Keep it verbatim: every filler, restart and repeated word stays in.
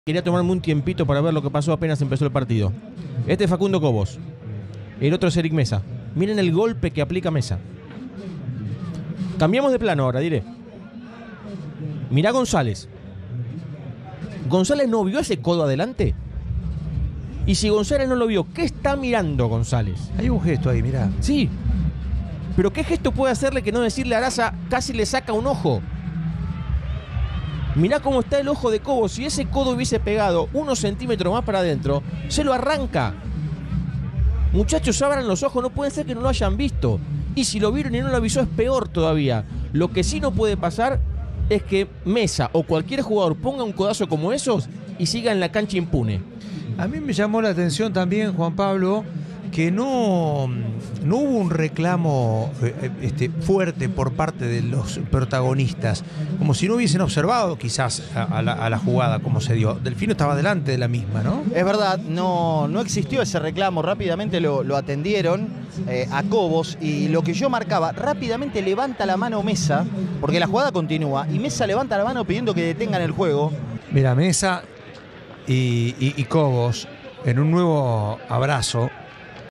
Quería tomarme un tiempito para ver lo que pasó apenas empezó el partido. Este es Facundo Cobos. El otro es Eric Mesa. Miren el golpe que aplica Mesa. Cambiamos de plano ahora, diré. Mirá González. ¿González no vio ese codo adelante? Y si González no lo vio, ¿qué está mirando González? Hay un gesto ahí, mirá. Sí. Pero ¿qué gesto puede hacerle que no decirle a Araza casi le saca un ojo? Mirá cómo está el ojo de Cobos. Si ese codo hubiese pegado unos centímetros más para adentro, se lo arranca. Muchachos, abran los ojos, no puede ser que no lo hayan visto. Y si lo vieron y no lo avisó, es peor todavía. Lo que sí no puede pasar es que Mesa o cualquier jugador ponga un codazo como esos y siga en la cancha impune. A mí me llamó la atención también, Juan Pablo, que no, no hubo un reclamo eh, este, fuerte por parte de los protagonistas, como si no hubiesen observado quizás a, a, la, a la jugada como se dio. Delfino estaba delante de la misma, ¿no? Es verdad, no, no existió ese reclamo, rápidamente lo, lo atendieron eh, a Cobos, y lo que yo marcaba, rápidamente levanta la mano Mesa, porque la jugada continúa, y Mesa levanta la mano pidiendo que detengan el juego. Mira, Mesa y, y, y Cobos en un nuevo abrazo.